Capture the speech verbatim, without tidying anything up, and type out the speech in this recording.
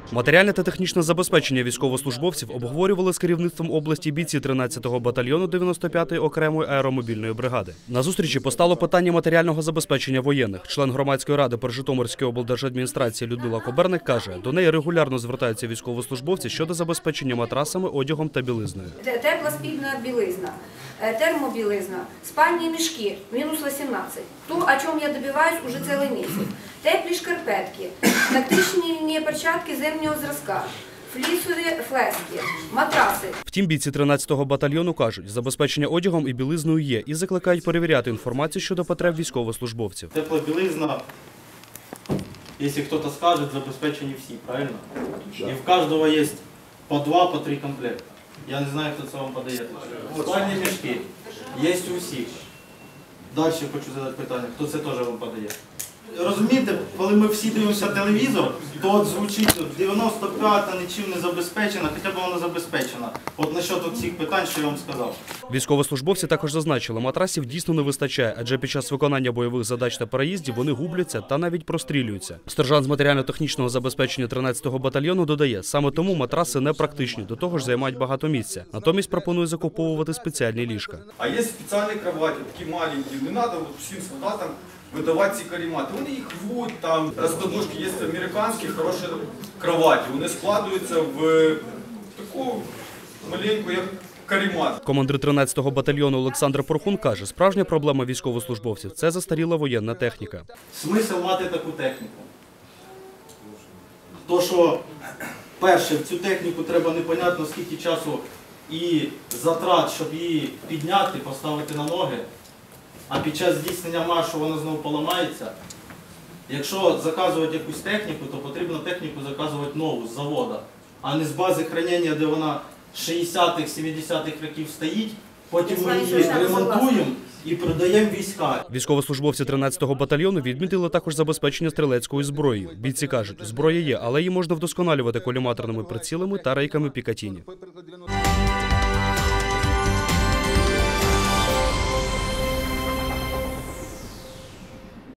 Матеріальне та технічне забезпечення військовослужбовців обговорювали з керівництвом області бійці тринадцятого батальйону дев'яносто п'ятої окремої аеромобільної бригади. На зустрічі постало питання матеріального забезпечення воєнних. Член громадської ради при Житомирській облдержадміністрації Людмила Коберник каже, до неї регулярно звертаються військовослужбовці щодо забезпечення матрасами, одягом та білизною. Тепла спідна білизна, термобілизна, спальні мішки – мінус вісімнадцять. То, о чому я добиваюсь уже цілий місяць. Теплі шкарпетки, тактичні перчатки зимнього зразка, флісові флески, матраси. Втім, бійці тринадцятого батальйону кажуть, забезпечення одягом і білизною є і закликають перевіряти інформацію щодо потреб військовослужбовців. Тепла білизна, якщо хтось скаже, забезпечені всі, правильно? І в кожного є по два, по три комплекти. Я не знаю, хто це вам подає. Спальні мішки є у всіх. Далі хочу задати питання, хто це теж вам подає. Розумієте, коли ми всі дивимося телевізор, то от звучить дев'яносто п'ята нічим не забезпечена, хоча б вона забезпечена. От насчет цих питань, що я вам сказав. Військовослужбовці також зазначили, матрасів дійсно не вистачає, адже під час виконання бойових задач та переїздів вони губляться та навіть прострілюються. Сержант з матеріально-технічного забезпечення тринадцятого батальйону додає, саме тому матраси не практичні, до того ж займають багато місця. Натомість пропонує закуповувати спеціальні ліжка. А є спеціальні кроваті, такі маленькі, не треба всім солдатам видавати ці каремати. Вони їх рвуть, там розкладушки є американські, хороші кроваті. Вони складуються в таку маленьку, як каремат. Командир тринадцятого батальйону Олександр Порхун каже, справжня проблема військовослужбовців – це застаріла воєнна техніка. Смисл мати таку техніку? То, що, перше, в цю техніку треба непонятно скільки часу і затрат, щоб її підняти, поставити на ноги. А під час здійснення маршу вона знову поламається. Якщо заказувати якусь техніку, то потрібно техніку заказувати нову, з заводу, а не з бази хранення, де вона шістдесятих, сімдесятих років стоїть, потім ми її ремонтуємо і продаємо війська. Військовослужбовці тринадцятого батальйону відмітили також забезпечення стрілецькою зброєю. Бійці кажуть, зброя є, але її можна вдосконалювати коліматорними прицілами та рейками Пікатіні.